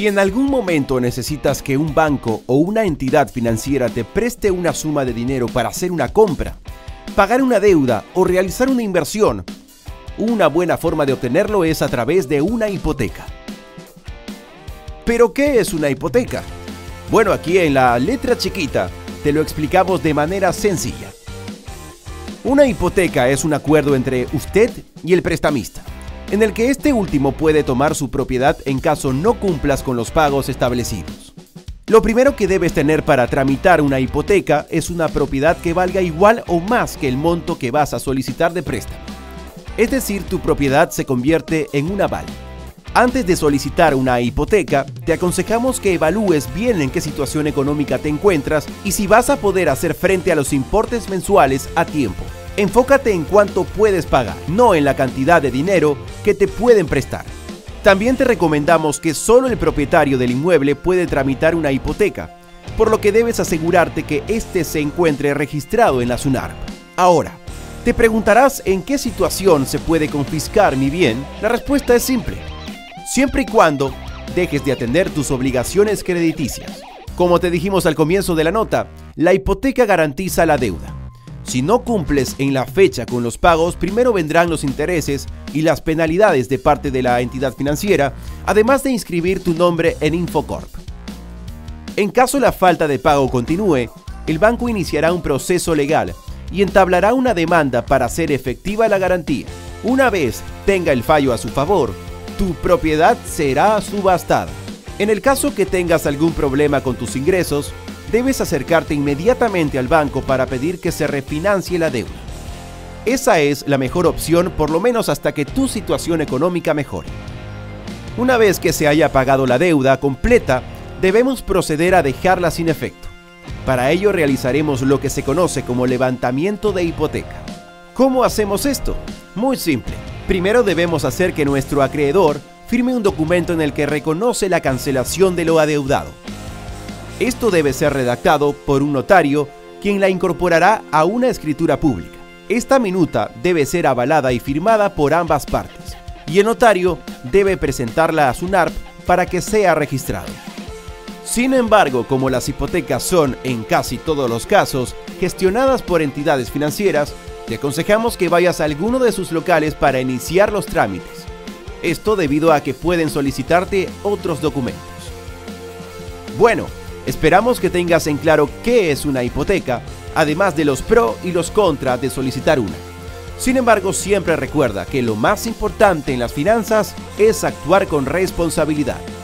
Si en algún momento necesitas que un banco o una entidad financiera te preste una suma de dinero para hacer una compra, pagar una deuda o realizar una inversión, una buena forma de obtenerlo es a través de una hipoteca. ¿Pero qué es una hipoteca? Bueno, aquí en la letra chiquita te lo explicamos de manera sencilla. Una hipoteca es un acuerdo entre usted y el prestamista, en el que este último puede tomar su propiedad en caso no cumplas con los pagos establecidos. Lo primero que debes tener para tramitar una hipoteca es una propiedad que valga igual o más que el monto que vas a solicitar de préstamo. Es decir, tu propiedad se convierte en un aval. Antes de solicitar una hipoteca, te aconsejamos que evalúes bien en qué situación económica te encuentras y si vas a poder hacer frente a los importes mensuales a tiempo. Enfócate en cuánto puedes pagar, no en la cantidad de dinero que te pueden prestar. También te recomendamos que solo el propietario del inmueble puede tramitar una hipoteca, por lo que debes asegurarte que éste se encuentre registrado en la SUNARP. Ahora, te preguntarás en qué situación se puede confiscar mi bien. La respuesta es simple: siempre y cuando dejes de atender tus obligaciones crediticias. Como te dijimos al comienzo de la nota, la hipoteca garantiza la deuda. Si no cumples en la fecha con los pagos, primero vendrán los intereses y las penalidades de parte de la entidad financiera, además de inscribir tu nombre en Infocorp. En caso la falta de pago continúe, el banco iniciará un proceso legal y entablará una demanda para hacer efectiva la garantía. Una vez tenga el fallo a su favor, tu propiedad será subastada. En el caso que tengas algún problema con tus ingresos, debes acercarte inmediatamente al banco para pedir que se refinancie la deuda. Esa es la mejor opción, por lo menos hasta que tu situación económica mejore. Una vez que se haya pagado la deuda completa, debemos proceder a dejarla sin efecto. Para ello realizaremos lo que se conoce como levantamiento de hipoteca. ¿Cómo hacemos esto? Muy simple. Primero debemos hacer que nuestro acreedor firme un documento en el que reconoce la cancelación de lo adeudado. Esto debe ser redactado por un notario, quien la incorporará a una escritura pública. Esta minuta debe ser avalada y firmada por ambas partes, y el notario debe presentarla a SUNARP para que sea registrado. Sin embargo, como las hipotecas son, en casi todos los casos, gestionadas por entidades financieras, te aconsejamos que vayas a alguno de sus locales para iniciar los trámites. Esto debido a que pueden solicitarte otros documentos. Bueno, esperamos que tengas en claro qué es una hipoteca, además de los pros y los contras de solicitar una. Sin embargo, siempre recuerda que lo más importante en las finanzas es actuar con responsabilidad.